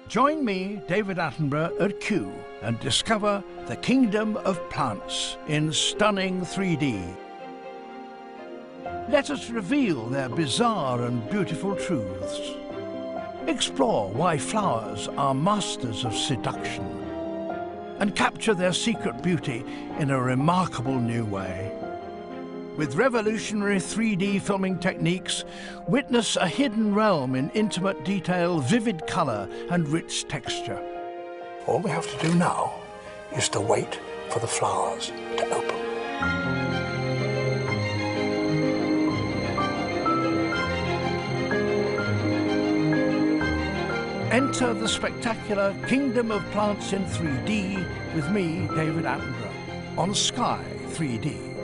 Join me, David Attenborough, at Q and discover the kingdom of plants in stunning 3D. Let us reveal their bizarre and beautiful truths. Explore why flowers are masters of seduction and capture their secret beauty in a remarkable new way. With revolutionary 3D filming techniques, witness a hidden realm in intimate detail, vivid colour and rich texture. All we have to do now is to wait for the flowers to open. Enter the spectacular Kingdom of Plants in 3D with me, David Attenborough, on Sky 3D.